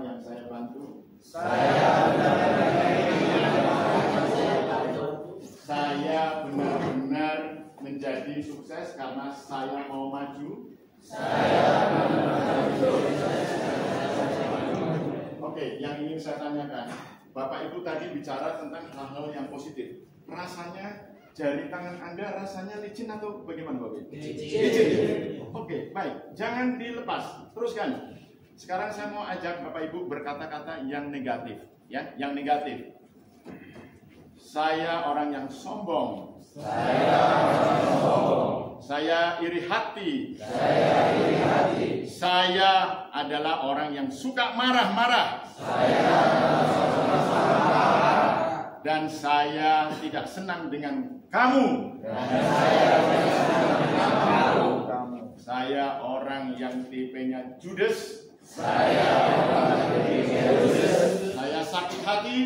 yang saya bantu? Saya benar-benar menjadi sukses karena saya mau maju. Oke, yang ingin saya tanyakan, Bapak Ibu tadi bicara tentang hal-hal yang positif. Rasanya jari tangan Anda rasanya licin atau bagaimana, Bapak Ibu? Licin. Oke, baik. Jangan dilepas. Teruskan. Sekarang saya mau ajak Bapak Ibu berkata-kata yang negatif, ya, yang negatif. Saya orang yang sombong. Saya iri hati. Saya adalah orang yang suka marah-marah. Dan saya tidak senang dengan kamu. Saya orang yang tipenya judes. Saya sakit hati.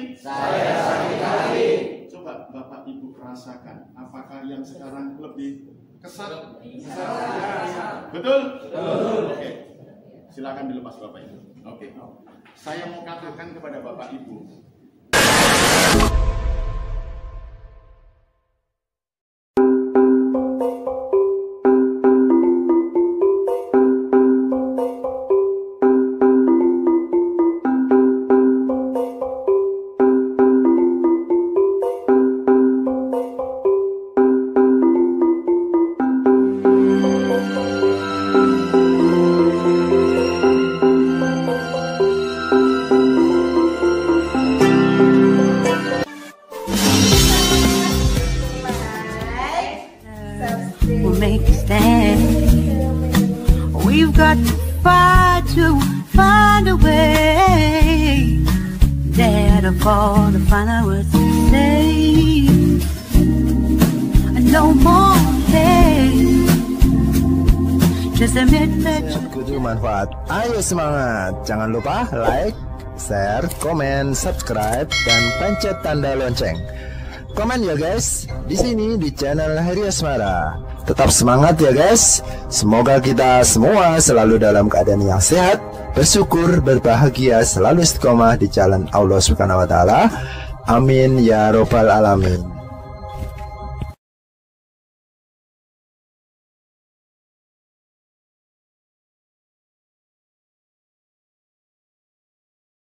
Coba Bapak Ibu rasakan, apakah yang sekarang lebih kesat? Betul? Oke. Silakan dilepas Bapak Ibu. Oke. Saya mau katakan kepada Bapak Ibu, make a stand. We've got to fight to find a way. Dare to fall to find out what to say. No more hate. Just admit that kudu manfaat. Ayo semangat. Jangan lupa like, share, komen, subscribe, dan pencet tanda lonceng. Komen ya guys, di sini di channel Heri Asmara. Tetap semangat ya guys. Semoga kita semua selalu dalam keadaan yang sehat, bersyukur, berbahagia, selalu istiqomah di jalan Allah Subhanahu wa taala. Amin ya robbal alamin.